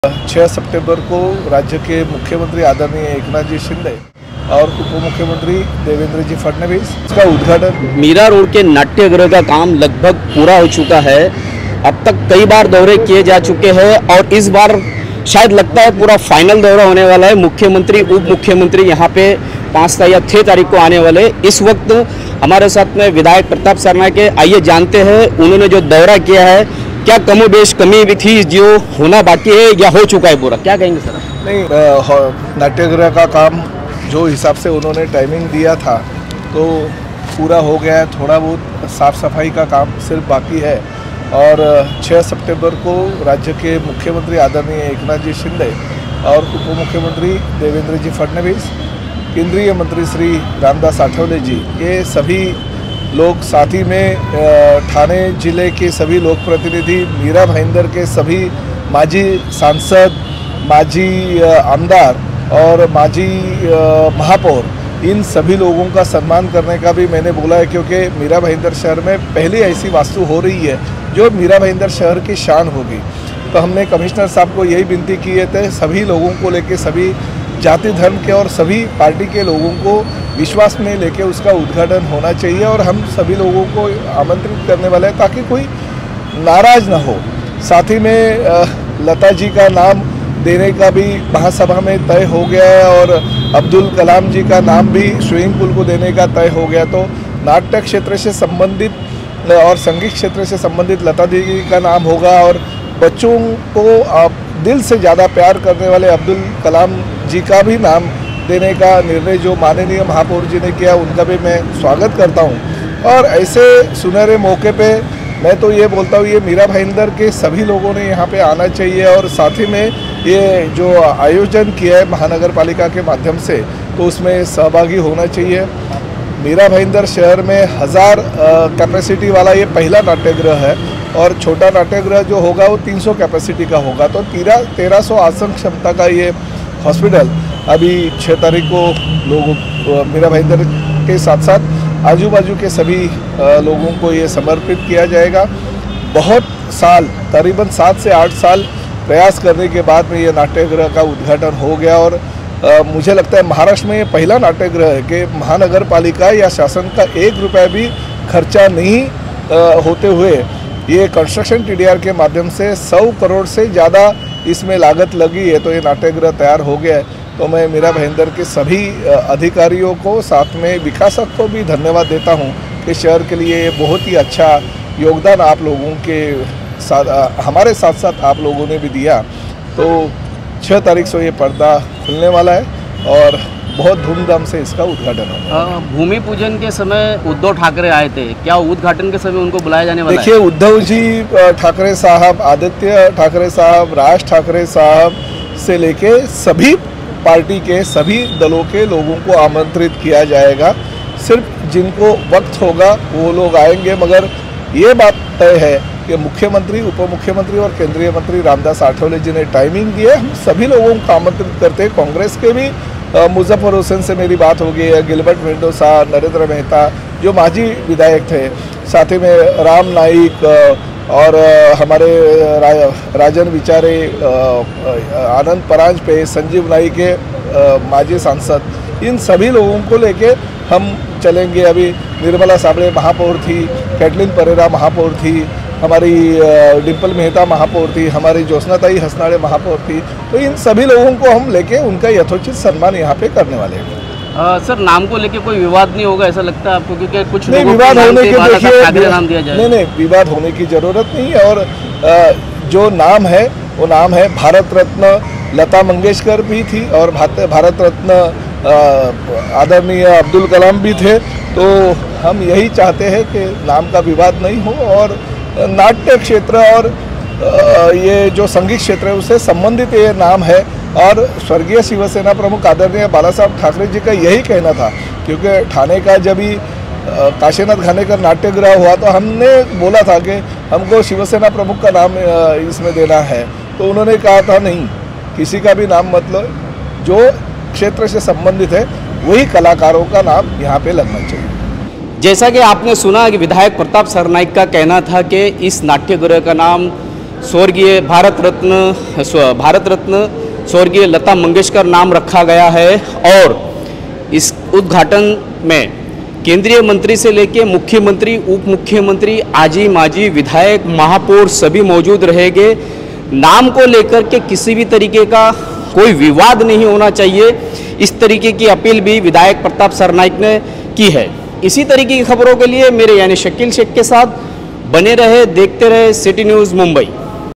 6 सितंबर को राज्य के मुख्यमंत्री आदरणीय एकनाथ जी शिंदे और उप मुख्यमंत्री देवेंद्र जी फडणवीस इसका उद्घाटन। मीरा रोड के नाट्यगृह का काम लगभग पूरा हो चुका है। अब तक कई बार दौरे किए जा चुके हैं और इस बार शायद लगता है पूरा फाइनल दौरा होने वाला है। मुख्यमंत्री उप मुख्यमंत्री यहाँ पे 5 या 6 तारीख को आने वाले। इस वक्त हमारे साथ में विधायक प्रताप सरनाईक के, आइए जानते हैं उन्होंने जो दौरा किया है क्या कमोबेश कमी भी थी जो होना बाकी है या हो चुका है पूरा, क्या कहेंगे सर? नहीं, नाट्यगृह का काम जो हिसाब से उन्होंने टाइमिंग दिया था तो पूरा हो गया है। थोड़ा बहुत साफ़ सफाई का काम सिर्फ बाकी है और 6 सितंबर को राज्य के मुख्यमंत्री आदरणीय एकनाथ जी शिंदे और उप मुख्यमंत्री देवेंद्र जी फडणवीस, केंद्रीय मंत्री श्री रामदास आठवले जी, ये सभी लोग, साथ ही में ठाणे जिले के सभी लोक प्रतिनिधि, मीरा भाईंदर के सभी माजी सांसद, माजी आमदार और माजी महापौर, इन सभी लोगों का सम्मान करने का भी मैंने बोला है, क्योंकि मीरा भाईंदर शहर में पहली ऐसी वास्तु हो रही है जो मीरा भाईंदर शहर की शान होगी। तो हमने कमिश्नर साहब को यही विनती किए थे, सभी लोगों को लेके, सभी जाति धर्म के और सभी पार्टी के लोगों को विश्वास में लेके उसका उद्घाटन होना चाहिए और हम सभी लोगों को आमंत्रित करने वाले हैं ताकि कोई नाराज ना हो। साथ ही में लता जी का नाम देने का भी महासभा में तय हो गया है और अब्दुल कलाम जी का नाम भी स्विमिंग पूल को देने का तय हो गया। तो नाट्य क्षेत्र से संबंधित और संगीत क्षेत्र से संबंधित लता जी का नाम होगा और बच्चों को दिल से ज़्यादा प्यार करने वाले अब्दुल कलाम जी का भी नाम देने का निर्णय जो माननीय महापौर जी ने किया, उनका भी मैं स्वागत करता हूं। और ऐसे सुनहरे मौके पे मैं तो ये बोलता हूँ, ये मीरा भाईंदर के सभी लोगों ने यहाँ पे आना चाहिए और साथ ही में ये जो आयोजन किया है महानगर पालिका के माध्यम से, तो उसमें सहभागी होना चाहिए। मीरा भाईंदर शहर में 1000 कैपेसिटी वाला ये पहला नाट्यगृह है और छोटा नाट्यगृह जो होगा वो 300 कैपेसिटी का होगा। तो 1300 आसन क्षमता का ये हॉस्पिटल अभी 6 तारीख को लोगों, मीरा भाईंदर के साथ साथ आजू बाजू के सभी लोगों को ये समर्पित किया जाएगा। बहुत साल, करीबन 7 से 8 साल प्रयास करने के बाद में ये नाट्यगृह का उद्घाटन हो गया और मुझे लगता है महाराष्ट्र में ये पहला नाट्यगृह है कि महानगर पालिका या शासन का 1 रुपया भी खर्चा नहीं होते हुए ये कंस्ट्रक्शन TDR के माध्यम से 100 करोड़ से ज़्यादा इसमें लागत लगी है, तो ये नाट्यगृह तैयार हो गया है। तो मैं मीरा भाईंदर के सभी अधिकारियों को, साथ में विकासक को भी धन्यवाद देता हूँ कि शहर के लिए ये बहुत ही अच्छा योगदान आप लोगों के साथ, हमारे साथ साथ आप लोगों ने भी दिया। तो 6 तारीख से ये पर्दा खुलने वाला है और बहुत धूमधाम से इसका उद्घाटन होगा। भूमि पूजन के समय उद्धव ठाकरे आए थे, क्या उद्घाटन के समय उनको बुलाया जाने वाला है? देखिए, उद्धव जी ठाकरे साहब, आदित्य ठाकरे साहब, राज ठाकरे साहब से लेके सभी पार्टी के सभी दलों के लोगों को आमंत्रित किया जाएगा। सिर्फ जिनको वक्त होगा वो लोग आएंगे, मगर ये बात तय है कि मुख्यमंत्री, उप मुख्यमंत्री और केंद्रीय मंत्री रामदास आठवले जी ने टाइमिंग दी है। हम सभी लोगों को आमंत्रित करते हैं। कांग्रेस के भी मुजफ्फर हुसैन से मेरी बात हो गई है, गिलबर्ट मेंडोसा, नरेंद्र मेहता जो माजी विधायक थे, साथ ही में राम नाईक और हमारे राजन विचारे, आनंद परांजपे, संजीव नाईक के माजी सांसद, इन सभी लोगों को लेके हम चलेंगे। अभी निर्मला साबळे महापौर थी, कैटलिन परेरा महापौर थी, हमारी डिम्पल मेहता महापौर थी, हमारी ज्योत्सनाताई हसनाळे महापौर थी। तो इन सभी लोगों को हम लेके उनका यथोचित सम्मान यहाँ पे करने वाले हैं। सर, नाम को लेके कोई विवाद नहीं होगा ऐसा लगता है आपको? क्योंकि कुछ नहीं, विवाद होने के, देखिए, नाम दिया जाए। नहीं, विवाद होने की जरूरत नहीं है। और जो नाम है वो नाम है, भारत रत्न लता मंगेशकर भी थी और भारत रत्न आदरणीय अब्दुल कलाम भी थे। तो हम यही चाहते हैं कि नाम का विवाद नहीं हो और नाट्य क्षेत्र और ये जो संगीत क्षेत्र है उससे संबंधित ये नाम है। और स्वर्गीय शिवसेना प्रमुख आदरणीय बाला साहब ठाकरे जी का यही कहना था, क्योंकि ठाणे का जब ही काशीनाथ घाणेकर नाट्यगृह हुआ तो हमने बोला था कि हमको शिवसेना प्रमुख का नाम इसमें देना है। तो उन्होंने कहा था नहीं, किसी का भी नाम मतलब जो क्षेत्र से संबंधित है वही कलाकारों का नाम यहाँ पे लगना चाहिए। जैसा कि आपने सुना कि विधायक प्रताप सरनाईक का कहना था कि इस नाट्यगृह का नाम स्वर्गीय भारत रत्न स्वर्गीय लता मंगेशकर नाम रखा गया है और इस उद्घाटन में केंद्रीय मंत्री से लेके मुख्यमंत्री, उप मुख्यमंत्री, आजी माजी, विधायक, महापौर सभी मौजूद रहेंगे। नाम को लेकर के किसी भी तरीके का कोई विवाद नहीं होना चाहिए, इस तरीके की अपील भी विधायक प्रताप सरनाइक ने की है। इसी तरीके की खबरों के लिए मेरे यानी शकील शेख के साथ बने रहे, देखते रहे सिटी न्यूज़ मुंबई।